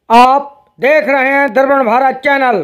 आप देख रहे हैं दर्पण भारत चैनल।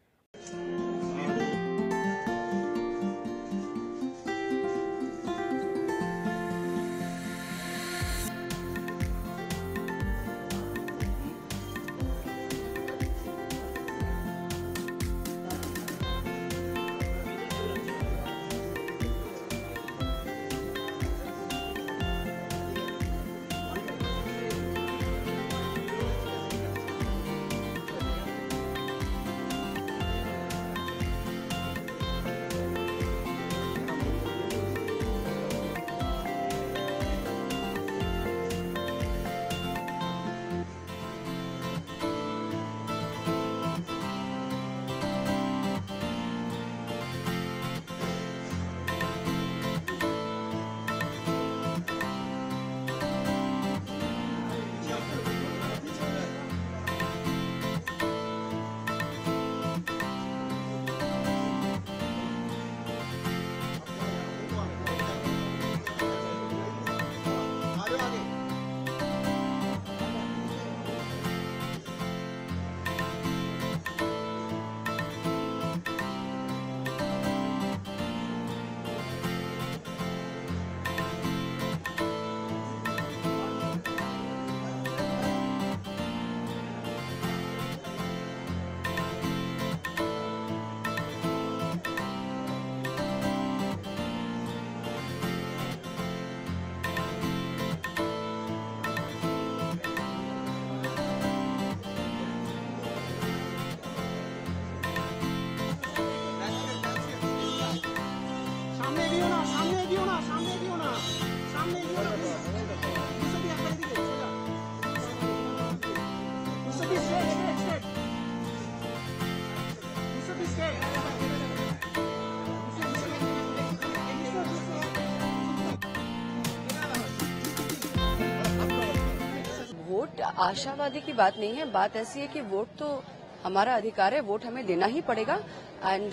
वोट आशावादी की बात नहीं है। बात ऐसी है कि वोट तो हमारा अधिकार है, वोट हमें देना ही पड़ेगा। एंड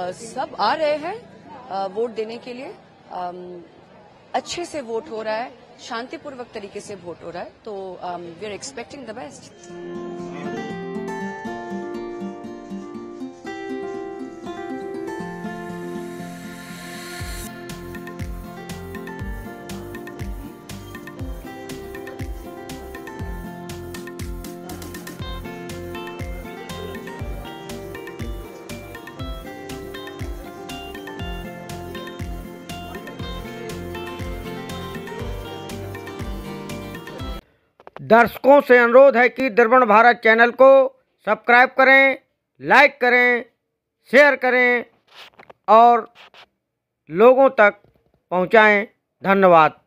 सब आ रहे हैं वोट देने के लिए। अच्छे से वोट हो रहा है, शांतिपूर्वक तरीके से वोट हो रहा है, तो we are expecting the best. दर्शकों से अनुरोध है कि दर्पण भारत चैनल को सब्सक्राइब करें, लाइक करें, शेयर करें और लोगों तक पहुंचाएं। धन्यवाद।